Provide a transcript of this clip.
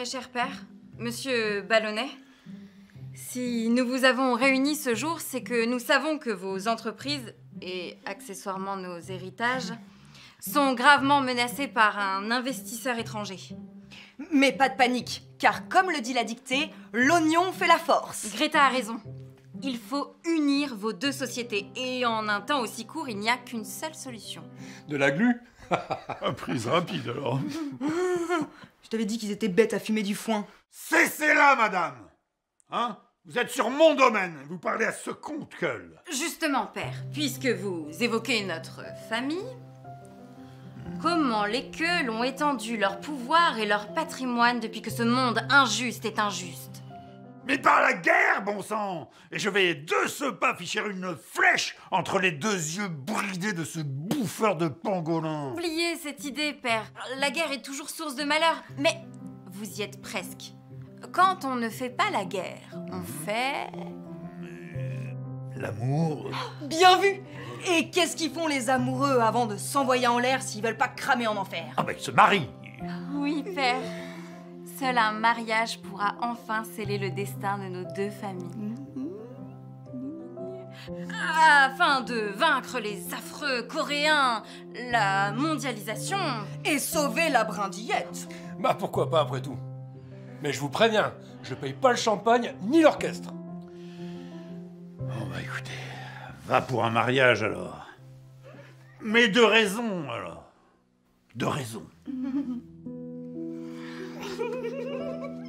très cher père, monsieur Ballonnet. Si nous vous avons réunis ce jour, c'est que nous savons que vos entreprises, et accessoirement nos héritages, sont gravement menacés par un investisseur étranger. Mais pas de panique, car comme le dit la dictée, l'oignon fait la force. Greta a raison. Il faut unir vos deux sociétés. Et en un temps aussi court, il n'y a qu'une seule solution. De la glu? Prise rapide, alors. Je t'avais dit qu'ils étaient bêtes à fumer du foin. Cessez là, madame. Hein? Vous êtes sur mon domaine. Vous parlez à ce con de gueule. Justement, père, puisque vous évoquez notre famille, comment les Queules ont étendu leur pouvoir et leur patrimoine depuis que ce monde injuste est injuste? Mais par la guerre, bon sang! Et je vais de ce pas ficher une flèche entre les deux yeux bridés de ce bouffeur de pangolin. Oubliez cette idée, père. La guerre est toujours source de malheur, mais vous y êtes presque. Quand on ne fait pas la guerre, on fait... L'amour... Bien vu! Et qu'est-ce qu'ils font les amoureux avant de s'envoyer en l'air s'ils veulent pas cramer en enfer? Ah ben, ils se marient. Oui, père. Seul un mariage pourra enfin sceller le destin de nos deux familles. Afin de vaincre les affreux Coréens, la mondialisation... Et sauver la brindillette. Bah pourquoi pas après tout. Mais je vous préviens, je paye pas le champagne ni l'orchestre. Bon bah écoutez, va pour un mariage alors. Mais de raison alors. De raison.